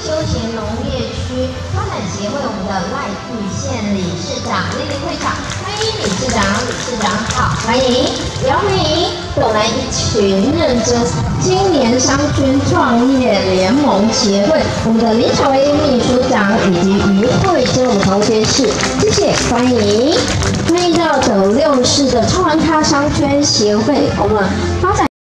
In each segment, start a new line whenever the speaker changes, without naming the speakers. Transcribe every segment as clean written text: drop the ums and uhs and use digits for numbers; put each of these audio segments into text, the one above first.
休闲农业区发展协会我们的赖玉县理事长莅临会场，欢迎理事长，理事长好，欢迎，也要欢迎有来一群认真青年商圈创业联盟协会我们的林巧薇秘书长以及于慧珍我们同学士，谢谢，欢迎，欢迎到斗六市的超玩咖商圈协会我们发展。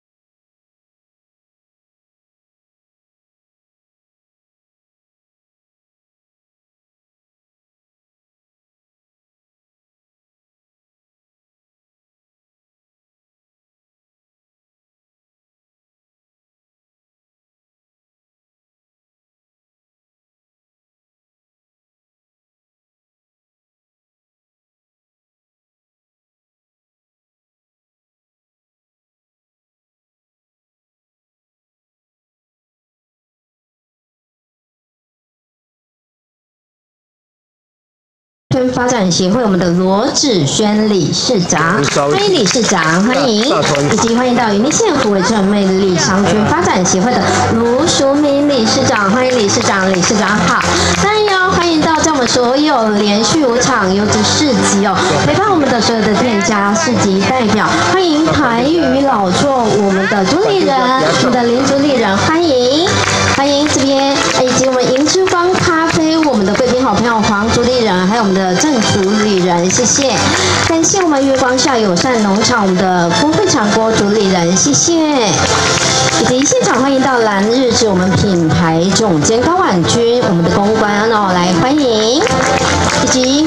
发展协会我们的罗志轩理事长，欢迎理事长，欢迎，以及欢迎到云林县虎尾镇魅力商圈发展协会的卢淑敏理事长，欢迎理事长，理事长好。当然要欢迎到在我们所有连续5场优质市集哦，陪伴我们的所有的店家、市集代表，欢迎台语老作我们的主理人，我们的林主理人，欢迎。欢迎这边，以及我们银之光咖啡，我们的贵宾好朋友黄主理人，还有我们的郑主理人，谢谢。感谢我们月光下友善农场我们的郭会长郭主理人，谢谢。以及现场欢迎到蓝日是我们品牌总监高婉君，我们的公关哦，来欢迎，以及。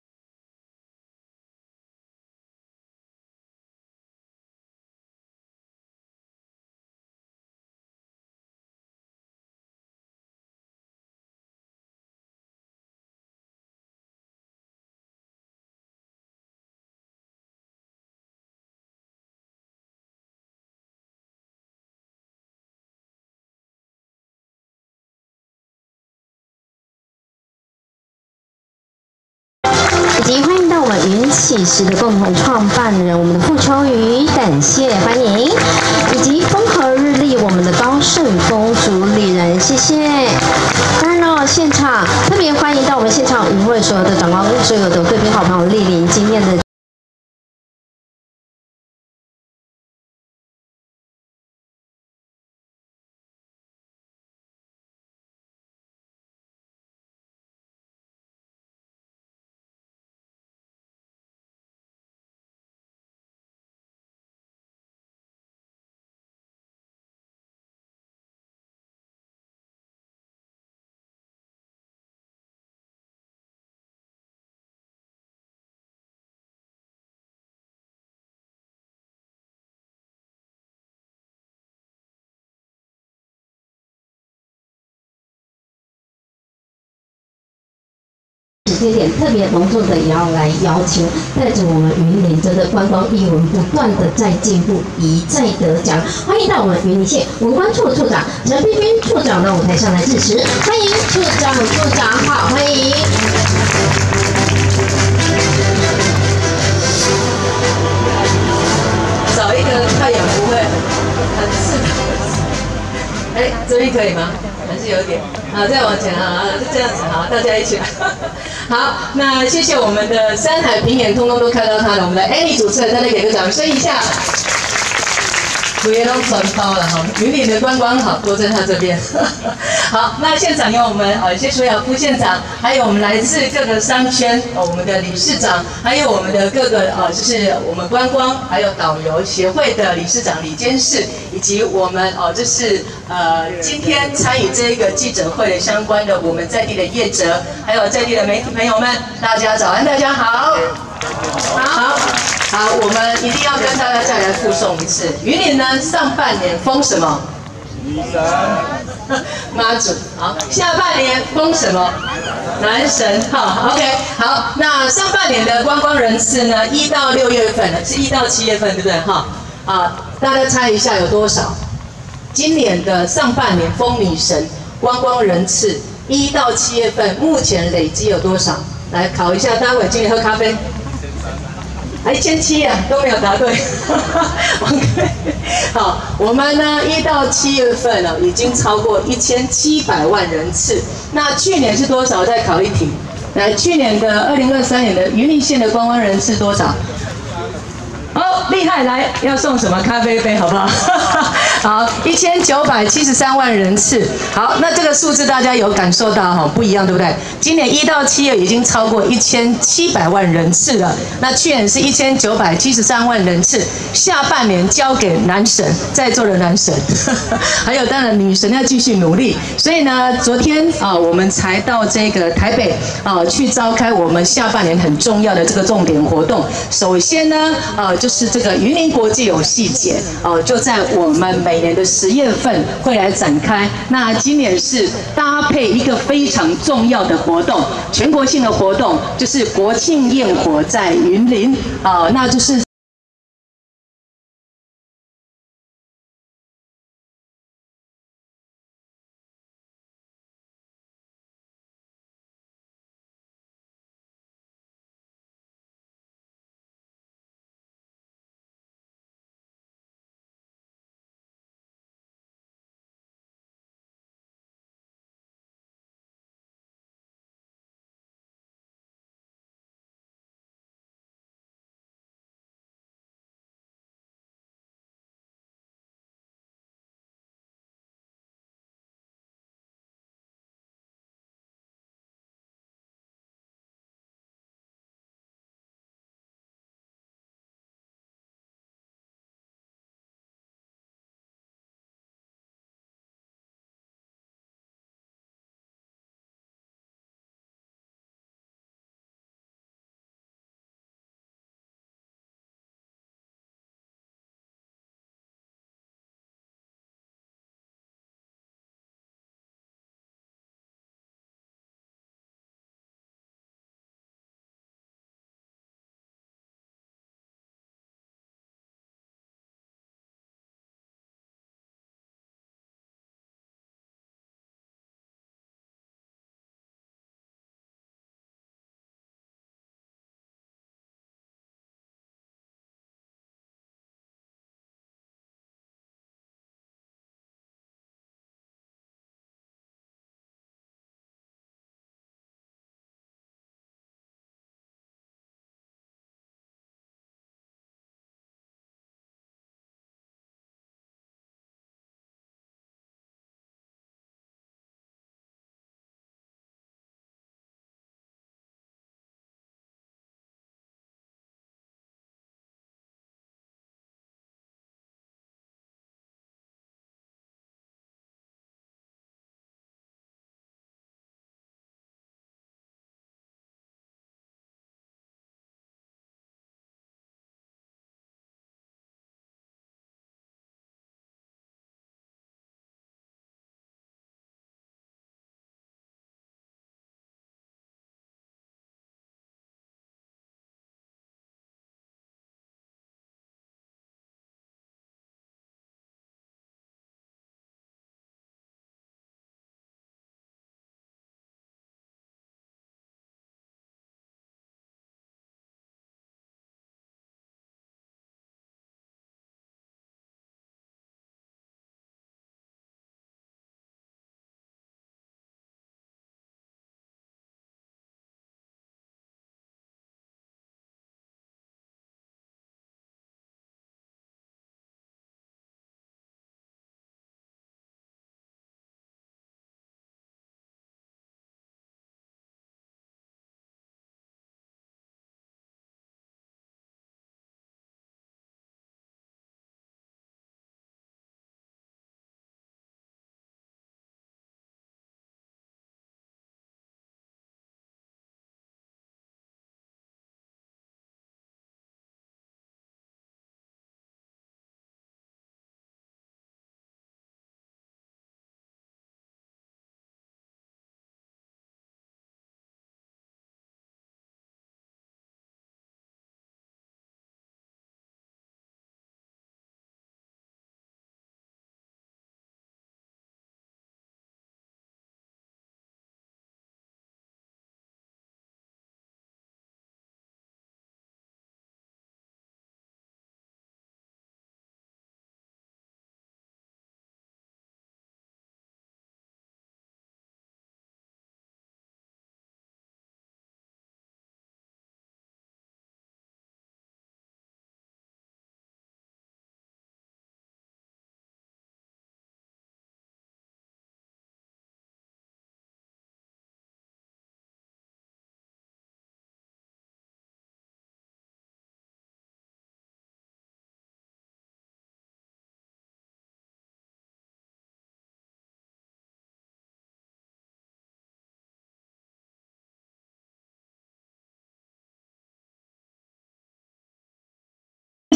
以及欢迎到我们云起时的共同创办人，我们的傅秋雨，感谢欢迎，以及风和日丽我们的高盛丰主理人，谢谢。当然了，现场特别欢迎到我们现场与会所有的长官、所有的贵宾好朋友莅临今天的。时间点特别隆重的也要来要求，带着我们云林真的观光艺文不断的在进步，一再得奖。欢迎到我们云林县文管处处长陈碧君处长到舞台上来致辞，欢迎处长，处长好，欢迎。
找一个太阳不会很适合。哎，这边可以吗？还是有点。好，再往前啊，就这样子，好，大家一起来。好，那谢谢我们的山海平眼，通通都看到他了。我们的 Annie 主持人，大家给个掌声一下。主页都传包了哈，云林的观光好都在他这边。好，那现场有我们谢楚雅副县长，还有我们来自各个商圈我们的理事长，还有我们的各个就是我们观光还有导游协会的理事长、理监事，以及我们就是今天参与这个记者会的相关的我们在地的业者，还有在地的媒体朋友们，大家早安，大家好。好，我们一定要跟大家再来附送一次。云林呢，上半年封什么？女神。妈祖。好，下半年封什么？男神。好 ，OK。好，那上半年的观光人次呢，1到6月份是1到7月份，对不对？哈。大家猜一下有多少？今年的上半年封女神观光人次1到7月份，目前累积有多少？来考一下，待会进来喝咖啡。哎， 1700啊，都没有答对。OK， 好，我们呢1到7月份呢已经超过1700万人次。那去年是多少？再考一题。来，去年的2023年的云林县的观光人次多少？哦，厉害！来，要送什么咖啡杯，好不好？好，1973万人次。好，那这个数字大家有感受到哈，不一样，对不对？今年1到7月已经超过1700万人次了。那去年是1973万人次，下半年交给男神，在座的男神，还有当然女神要继续努力。所以呢，昨天啊，我们才到这个台北啊，去召开我们下半年很重要的这个重点活动。首先呢，就是这个云林国际游戏节，就在我们每年的10月份会来展开。那今年是搭配一个非常重要的活动，全国性的活动，就是国庆焰火在云林，那就是。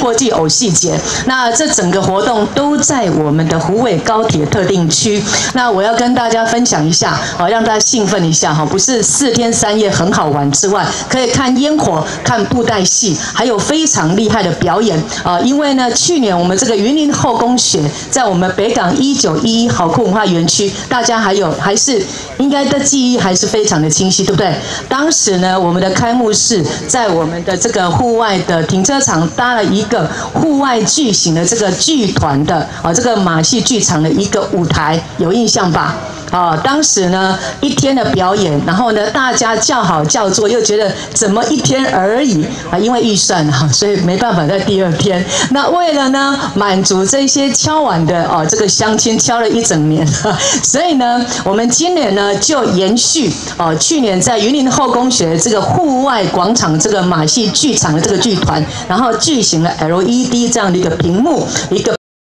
国际偶戏节。那这整个活动都在我们的虎尾高铁特定区。那我要跟大家分享一下，让大家兴奋一下哈，不是4天3夜很好玩之外，可以看烟火、看布袋戏，还有非常厉害的表演因为呢，去年我们这个云林后宫学在我们北港1911好酷文化园区，大家还是应该的记忆还是非常的清晰，对不对？当时呢，我们的开幕式在我们的这个户外的停车场搭了一个户外巨型的这个剧团的这个马戏剧场的一个舞台，有印象吧？当时呢1天的表演，然后呢大家叫好叫座，又觉得怎么1天而已因为预算所以没办法在第2天。那为了呢满足这些敲碗的这个乡亲敲了1整年所以呢我们今年呢就延续去年在云林后宫学这个户外广场这个马戏剧场的这个剧团，然后巨型的 LED 这样的一个屏幕一个。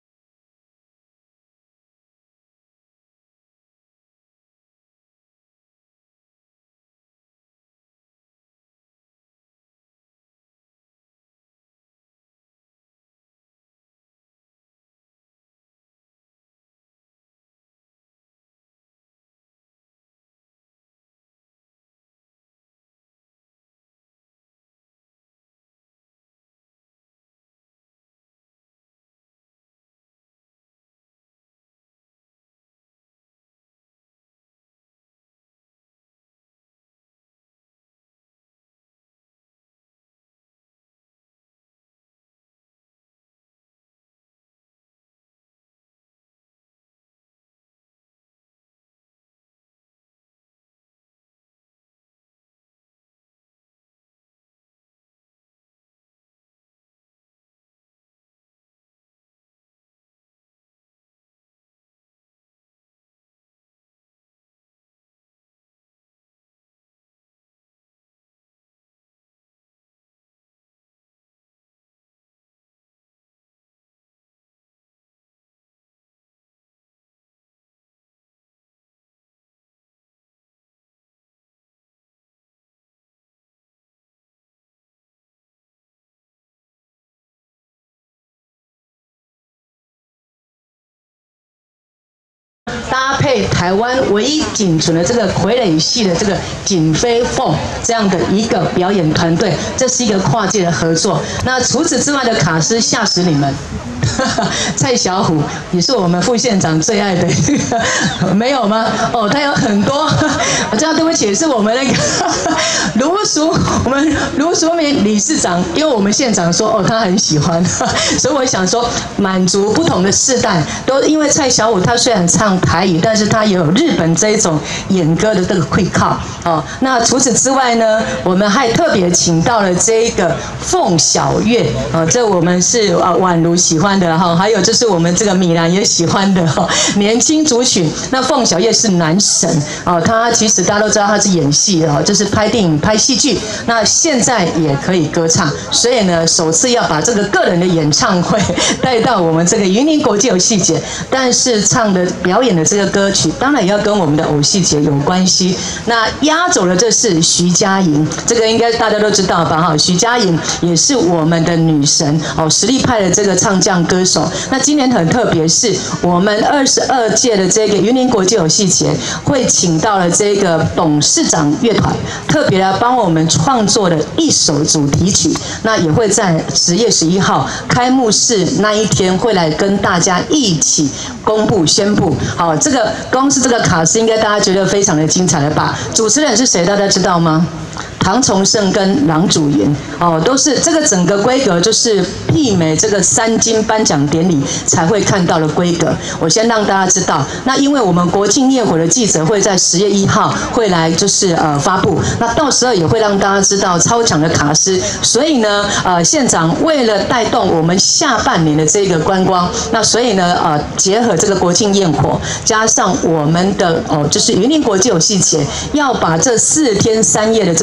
搭配台湾唯一仅存的这个傀儡系的这个锦飞凤这样的一个表演团队，这是一个跨界的合作。那除此之外的卡司吓死你们！蔡小虎也是我们副县长最爱的没有吗？他有很多，我这样对不起，是我们那个我们卢淑敏理事长，因为我们县长说他很喜欢，所以我想说满足不同的世代，都因为蔡小虎他虽然唱台语，但是他也有日本这一种演歌的这个会靠那除此之外呢，我们还特别请到了这个凤小岳这我们是宛如喜欢的还有就是我们这个米兰也喜欢的年轻族群。那凤小岳是男神他其实大家都知道他是演戏的就是拍电影、拍戏剧，那现在也可以歌唱，所以呢，首次要把这个个人的演唱会带到我们这个云林国际偶戏节，但是唱的表演的这个歌曲，当然也要跟我们的偶戏节有关系。那压轴的这是徐佳莹，这个应该大家都知道吧徐佳莹也是我们的女神实力派的这个唱将歌手。那今年很特别，是我们22届的这个云林国际偶戏节会请到了这个董事长乐团，特别来帮我们创作了一首主题曲。那也会在10月11号开幕式那一天会来跟大家一起公布宣布。这个光是这个卡司应该大家觉得非常的精彩了吧？主持人是谁？大家知道吗？唐崇盛跟郎祖筠都是这个整个规格，就是媲美这个3金颁奖典礼才会看到的规格。我先让大家知道，那因为我们国庆焰火的记者会在10月1号会来就是发布，那到时候也会让大家知道超强的卡司。所以呢县长为了带动我们下半年的这个观光，那所以呢结合这个国庆焰火，加上我们的就是云林国际偶戏节，要把这4天3夜的这个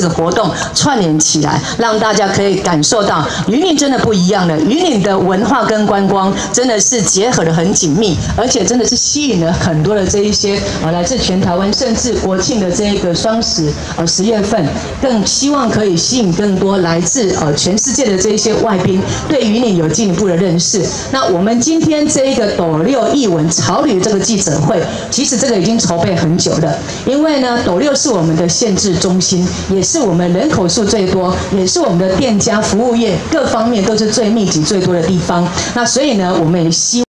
个活动串联起来，让大家可以感受到云林真的不一样了。云林的文化跟观光真的是结合得很紧密，而且真的是吸引了很多的这一些来自全台湾，甚至国庆的这一个双十10月份，更希望可以吸引更多来自全世界的这一些外宾，对云林有进一步的认识。那我们今天这一个斗六艺文潮旅这个记者会，其实这个已经筹备很久了，因为呢，斗六是我们的县治中心，也是我们人口数最多，也是我们的店家服务业各方面都是最密集最多的地方。那所以呢，我们也希望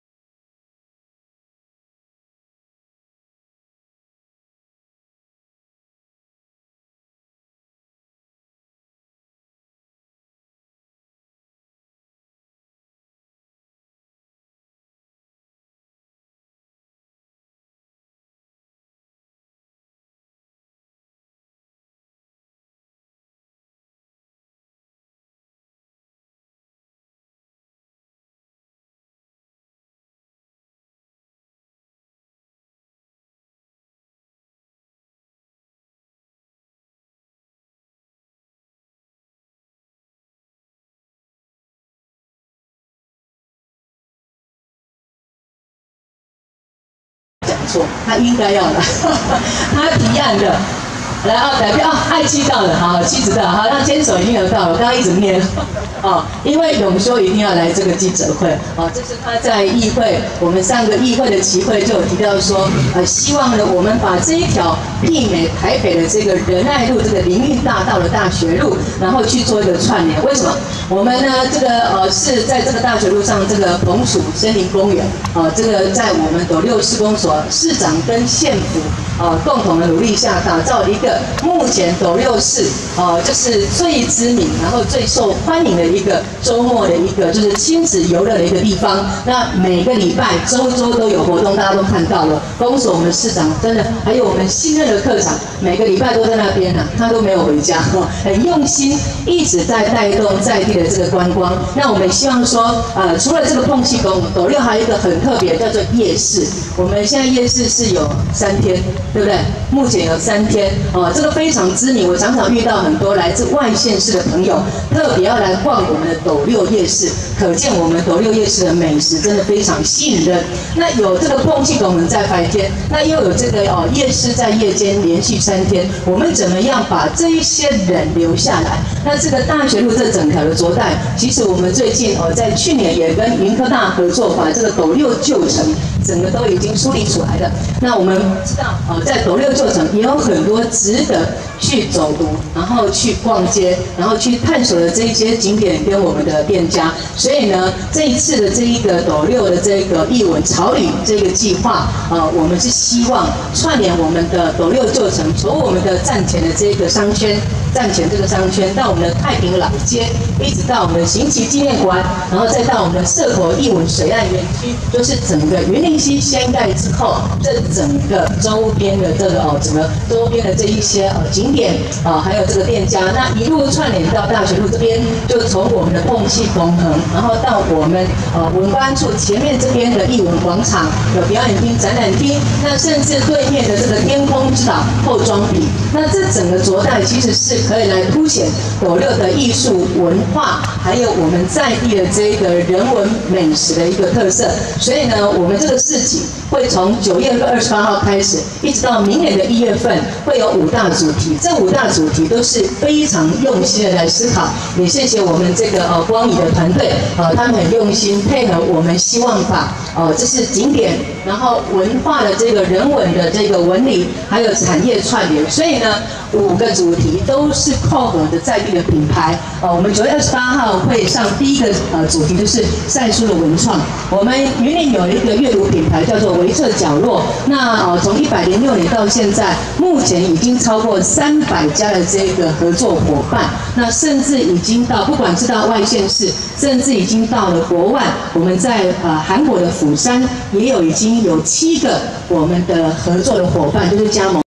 他应该要来，他提案的，来代表爱妻到了，好，妻子到了，好，那牵手已经有到了，刚刚一直念，因为永修一定要来这个记者会，这是他在议会，我们上个议会的期会就有提到说，希望呢我们把这一条媲美台北的这个仁爱路这个林荫大道的大学路，然后去做一个串联，为什么？我们呢，这个是在这个大学路上，这个彭楚森林公园，这个在我们斗六市公所市长跟县府共同的努力下，打造了一个目前斗六市就是最知名，然后最受欢迎的一个周末的一个就是亲子游乐的一个地方。那每个礼拜周都有活动，大家都看到了。公所我们市长真的，还有我们新任的科长，每个礼拜都在那边他都没有回家，很用心，一直在带动在地的这个观光。那我们希望说，除了这个碰气功，斗六还有一个很特别，叫做夜市。我们现在夜市是有3天，对不对？目前有3天，这个非常知名。我常常遇到很多来自外县市的朋友，特别要来逛我们的斗六夜市，可见我们斗六夜市的美食真的非常吸引人。那有这个碰气功能在白天，那又有这个夜市在夜间连续3天，我们怎么样把这一些人留下来？那这个大学路这整条的着带，其实我们最近在去年也跟云科大合作，把这个斗六旧城整个都已经梳理出来了。那我们知道在斗六旧城也有很多值得去走读，然后去逛街，然后去探索的这一些景点跟我们的店家。所以呢，这一次的这一个斗六的这个艺文潮旅这个计划，我们是希望串联我们的斗六旧城，从我们的站前的这个商圈，站前这个商圈到我们的太平老街，一直到我们的行旗纪念馆，然后再到我们的社头艺文水岸园区，就是整个云林溪掀盖之后，这整个周边的这个整个周边的这一些景点还有这个店家，那一路串联到大学路这边，就从我们的碰气工棚，然后到我们文官处前面这边的艺文广场有表演厅、展览厅，那甚至对面的这个天空之岛后庄比，那这整个着带其实是可以来凸显斗六的艺术文化，还有我们在地的这个人文美食的一个特色。所以呢，我们这个市集会从9月28号开始，一直到明年的1月份，会有5大主题。这5大主题都是非常用心的来思考，也谢谢我们这个光仪的团队，他们很用心配合我们，希望把这是景点，然后文化的这个人文的这个纹理，还有产业串联。所以呢，5个主题都是扣合的在地的品牌。我们9月28号会上第一个主题就是赛书的文创。我们云林有一个阅读品牌叫做维彻角落，那从106年到现在，目前已经超过300家的这个合作伙伴，那甚至已经到不管是到外县市，甚至已经到了国外。我们在韩国的釜山也已经有7个我们的合作的伙伴，就是加盟。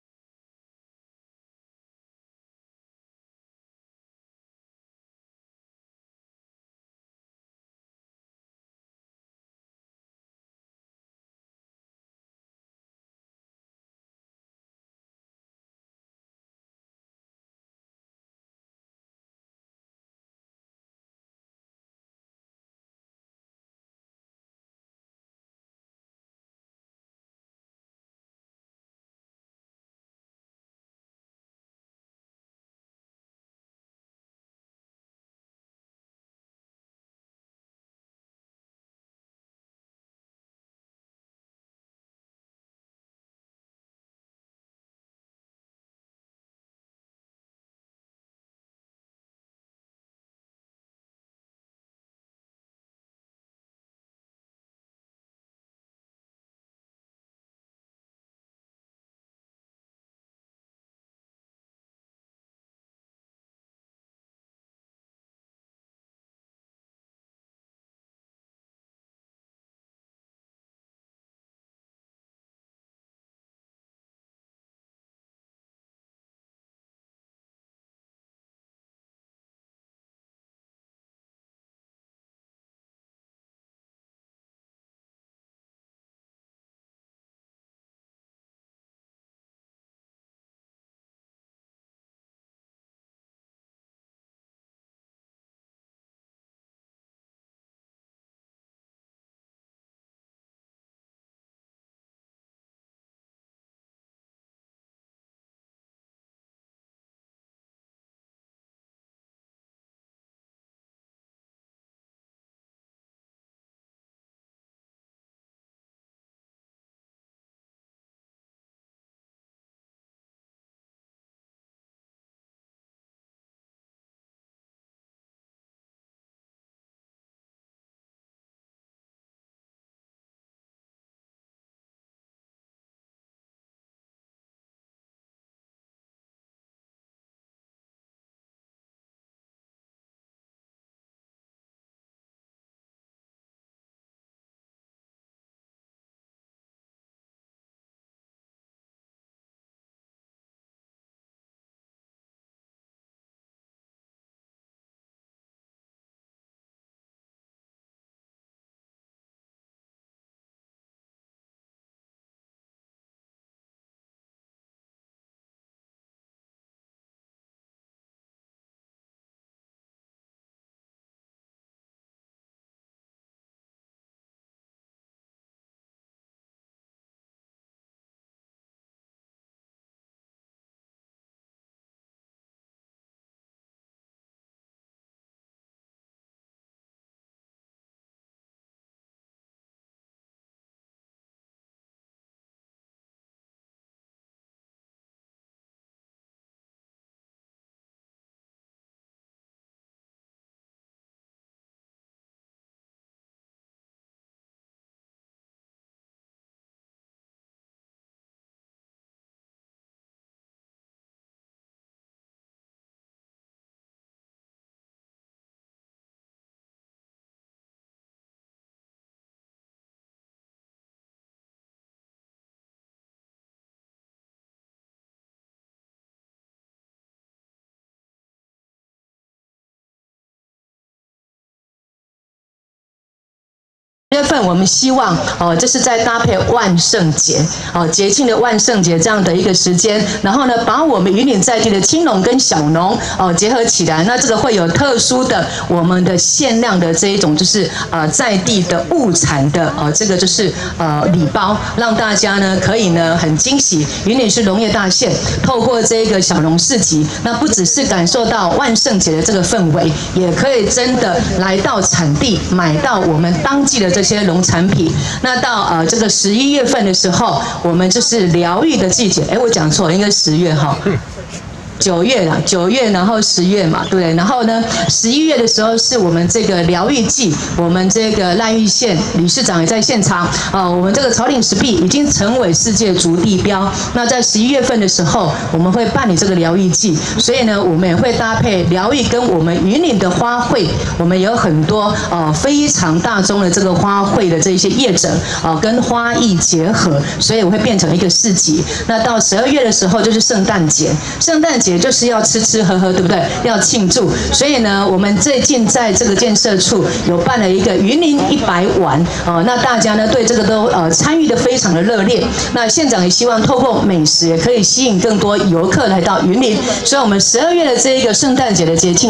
月份我们希望就是在搭配万圣节节庆的万圣节这样的一个时间，然后呢，把我们云林在地的青农跟小农结合起来，那这个会有特殊的我们的限量的这一种就是在地的物产的这个就是礼包，让大家呢可以呢很惊喜。云林是农业大县，透过这个小农市集，那不只是感受到万圣节的这个氛围，也可以真的来到产地买到我们当季的这些农产品。那到这个11月份的时候，我们就是疗愈的季节。我讲错了，应该10月哈。9月啦，9月，然后10月嘛，对不对？然后呢，11月的时候是我们这个疗愈季，我们这个兰屿县理事长也在现场我们这个草岭石壁已经成为世界竹地标。那在11月份的时候，我们会办理这个疗愈季，所以呢，我们也会搭配疗愈跟我们云林的花卉，我们有很多非常大宗的这个花卉的这些业者跟花艺结合，所以我会变成一个市集。那到12月的时候就是圣诞节，圣诞节就是要吃吃喝喝，对不对？要庆祝，所以呢，我们最近在这个建设处有办了一个云林100碗那大家呢对这个都参与的非常的热烈。那县长也希望透过美食也可以吸引更多游客来到云林，所以我们12月的这一个圣诞节的节庆。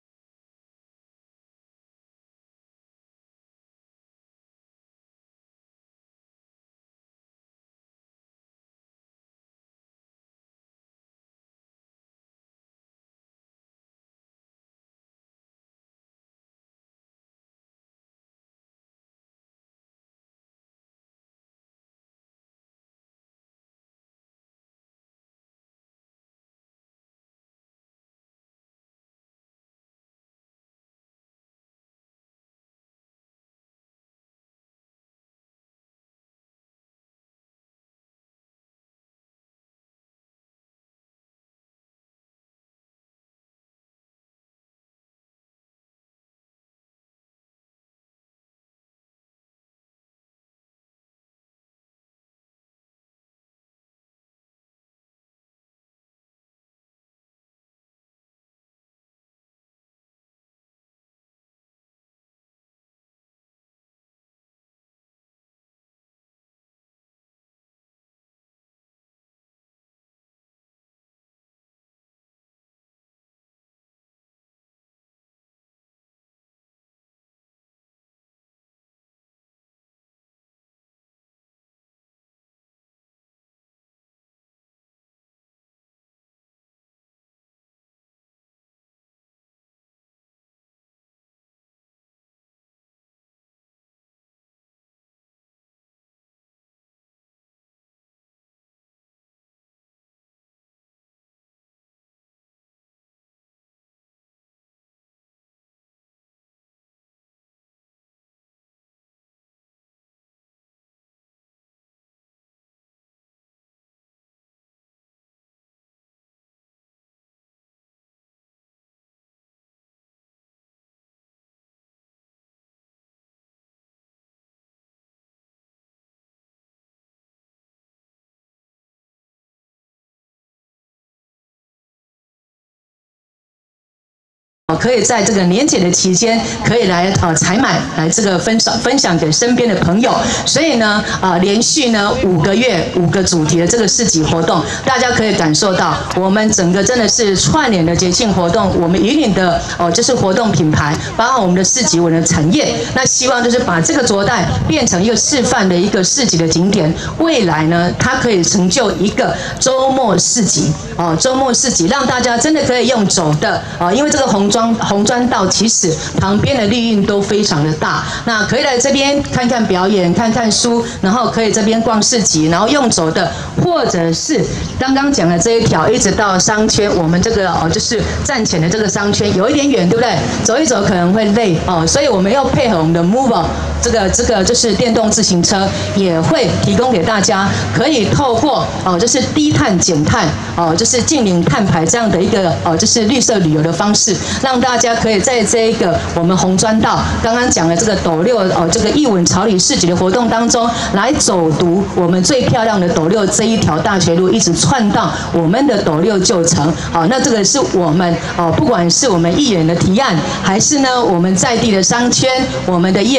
可以在这个年节的期间，可以来采买，来这个分享给身边的朋友。所以呢，连续呢5个月5个主题的这个市集活动，大家可以感受到我们整个真的是串联的节庆活动。我们云林的就是活动品牌，包括我们的市集文的产业，那希望就是把这个卓代变成一个示范的一个市集的景点。未来呢，它可以成就一个周末市集周末市集让大家真的可以用走的因为这个红砖道其实旁边的利润都非常的大，那可以来这边看看表演，看看书，然后可以这边逛市集，然后用走的，或者是刚刚讲的这一条一直到商圈，我们这个就是站前的这个商圈有一点远，对不对？走一走可能会累所以我们要配合我们的 Mover 这个就是电动自行车，也会提供给大家，可以透过就是低碳减碳就是净零碳排这样的一个就是绿色旅游的方式，让大家可以在这一个我们红砖道刚刚讲的这个斗六这个艺文草里市集的活动当中，来走读我们最漂亮的斗六这一条大学路，一直串到我们的斗六旧城。那这个是我们不管是我们议员的提案，还是呢我们在地的商圈，我们的业者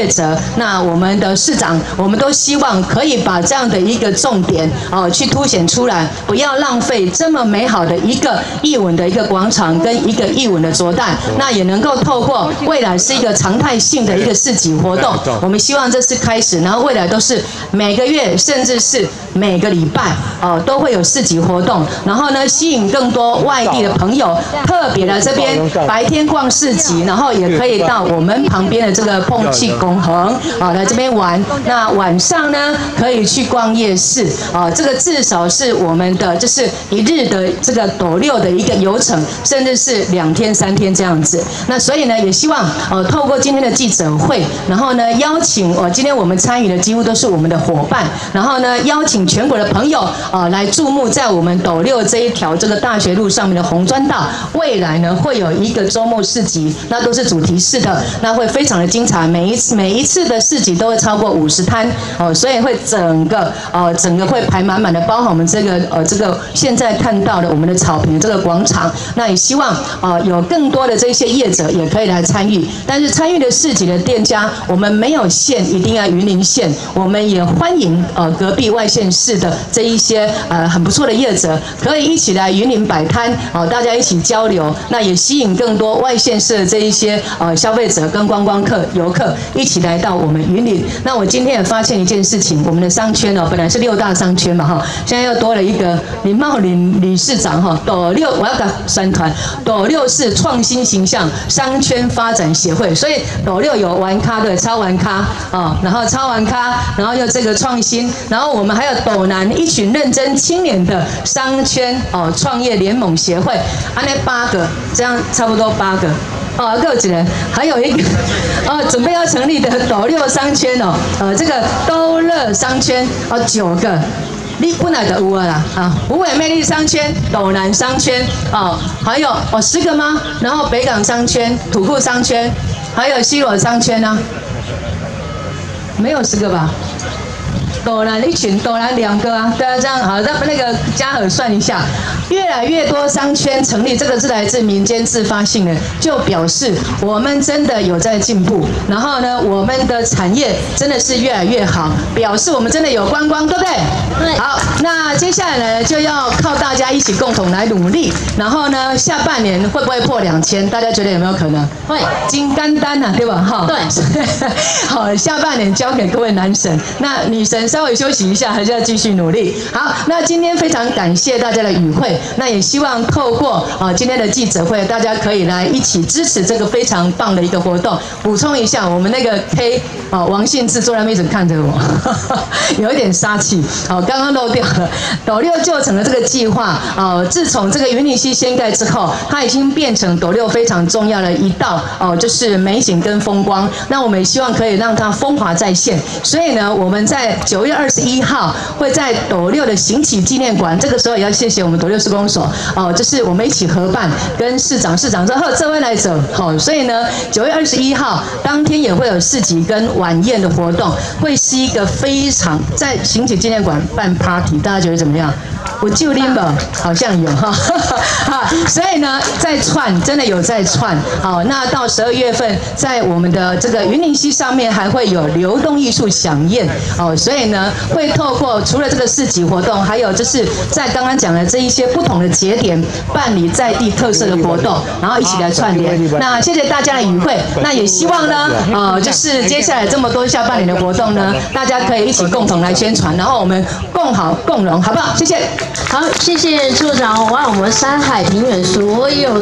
那我们的市长，我们都希望可以把这样的一个重点去凸显出来，不要浪费这么美好的一个艺文的一个广场跟一个艺文的着弹，那也能够透过未来是一个常态性的一个市集活动，我们希望这是开始，然后未来都是每个月甚至是每个礼拜都会有市集活动，然后呢吸引更多外地的朋友特别来这边白天逛市集，然后也可以到我们旁边的这个碰气公恒来这边玩。那晚上呢可以去逛夜市这个至少是我们的就是一日的这个斗六的一个游程，甚至是2天3天这样子。那所以呢也希望透过今天的记者会，然后呢邀请今天我们参与的几乎都是我们的伙伴，然后呢邀请全国的朋友来注目在我们斗六这一条这个大学路上面的红砖道，未来呢会有一个周末市集，那都是主题式的，那会非常的精彩，每一次的市集都会超过50摊所以会整个会排满满的，包含我们这个现在看到的我们的草坪这个广场，那也希望有更多的这些业者也可以来参与，但是参与的市集的店家，我们没有限一定要云林县，我们也欢迎隔壁外县市的这一些很不错的业者，可以一起来云林摆摊大家一起交流，那也吸引更多外县市的这一些消费者跟观光客游客一起来到我们云林。那我今天也发现一件事情，我们的商圈本来是6大商圈嘛现在又多了一个林茂林理事长斗六，我要搞3团，斗六是创新形象商圈发展协会，所以斗六有玩咖的超玩咖然后超玩咖，然后又这个创新，然后我们还有斗南一群认真青年的商圈创业联盟协会，那8个，这样差不多8个。各几人，还有一个准备要成立的斗六商圈这个都乐商圈9个。你本来就有啦虎尾魅力商圈、斗南商圈还有10个吗？然后北港商圈、土库商圈，还有西螺商圈呢？没有10个吧？斗南一群，斗南2个对啊，这样好，那个嘉禾算一下，越来越多商圈成立，这个是来自民间自发性的，就表示我们真的有在进步，然后呢，我们的产业真的是越来越好，表示我们真的有观光，对不对？对。好，那接下来呢，就要靠大家一起共同来努力，然后呢，下半年会不会破2000？大家觉得有没有可能？会，金刚丹对吧？对。好，下半年交给各位男神，那女神稍微休息一下，还是要继续努力。好，那今天非常感谢大家的与会，那也希望透过今天的记者会，大家可以来一起支持这个非常棒的一个活动。补充一下，我们那个 K 王信志坐在那边一直看着我，有一点杀气。刚刚漏掉了。斗六旧城的这个计划，自从这个云林溪掀盖之后，它已经变成斗六非常重要的一道就是美景跟风光。那我们也希望可以让它风华再现。所以呢，我们在9月21号会在斗六的行启纪念馆，这个时候也要谢谢我们斗六市公所就是我们一起合办，跟市长说这位来者所以呢9月21号当天也会有市集跟晚宴的活动，会是一个非常在行启纪念馆办 party， 大家觉得怎么样？我就拎吧，好像有所以呢，在串真的有在串那到12月份，在我们的这个云林溪上面还会有流动艺术飨宴所以呢，会透过除了这个市集活动，还有就是在刚刚讲的这一些不同的节点办理在地特色的活动，然后一起来串联。那谢谢大家的与会，那也希望呢，就是接下来这么多下半年的活动呢，大家可以一起共同来宣传，然后我们共好共荣，好不好？谢谢。
好，谢谢处长，我们山海平原所有的。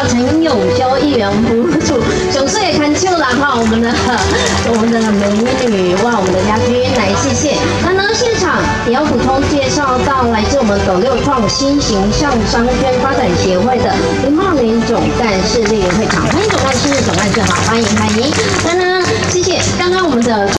陈永修议员服务处9岁也看秋了哈，我们的美女哇，我们的亚军来谢谢。那呢，现场也要补充介绍到来自我们斗六创新形象商圈发展协会的林茂林总干事莅临会场，欢迎总干事，总干事好，欢迎欢迎。那呢，谢谢刚刚我们的。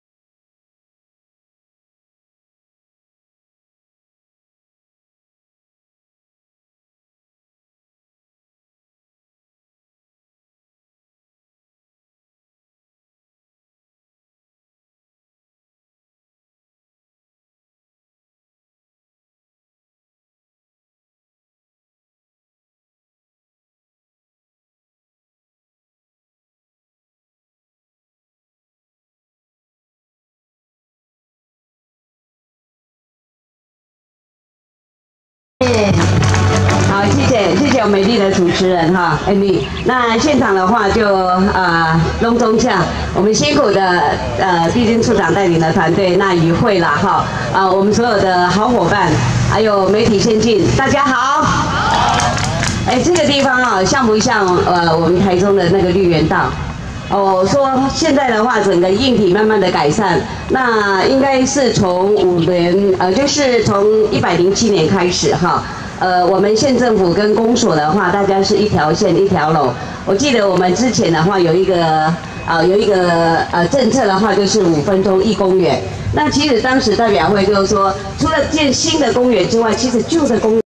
好，谢谢我美丽的主持人哈 ，Amy。那现场的话就隆重下我们辛苦的地检处长带领的团队，那与会啦哈我们所有的好伙伴，还有媒体先进，大家好。哎，这个地方啊，像不像我们台中的那个绿园道？哦，说现在的话，整个硬体慢慢的改善，那应该是从5年，就是从107年开始哈。我们县政府跟公所的话，大家是一条线一条龙。我记得我们之前的话有一个政策的话，就是5分钟1公园。那其实当时代表会就是说，除了建新的公园之外，其实旧的公园